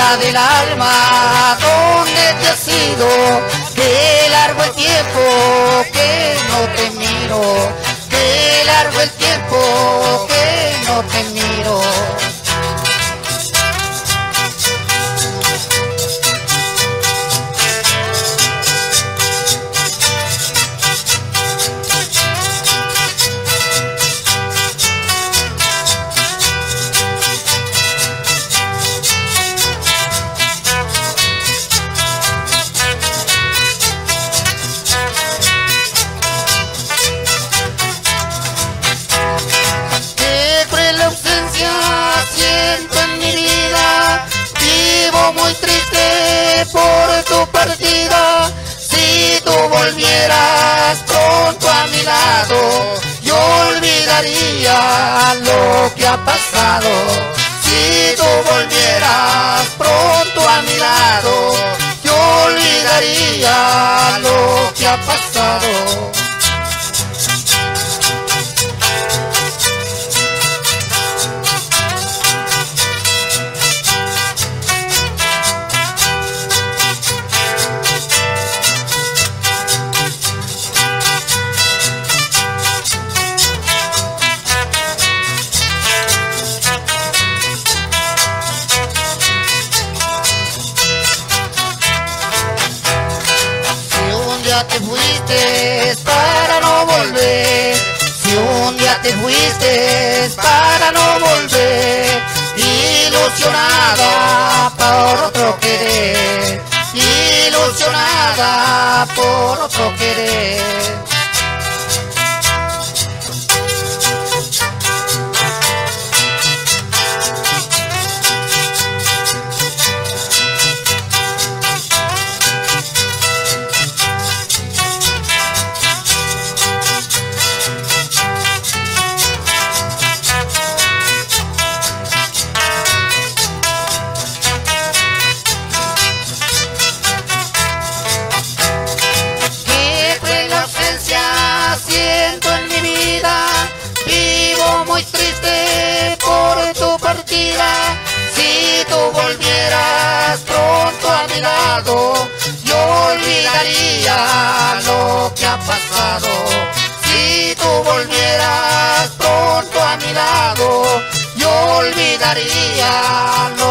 vida del alma, ¿dónde te has ido? Qué largo el tiempo que no te miro, qué largo el tiempo que no te miro. Siento en mi vida, vivo muy triste por tu partida. Si tú volvieras pronto a mi lado, yo olvidaría lo que ha pasado. Si tú volvieras pronto a mi lado, yo olvidaría lo que ha pasado. Te fuiste para no volver, si un día te fuiste para no volver, ilusionada por otro querer, ilusionada por otro querer. Siento en mi vida, vivo muy triste por tu partida. Si tú volvieras pronto a mi lado, yo olvidaría lo que ha pasado. Si tú volvieras pronto a mi lado, yo olvidaría lo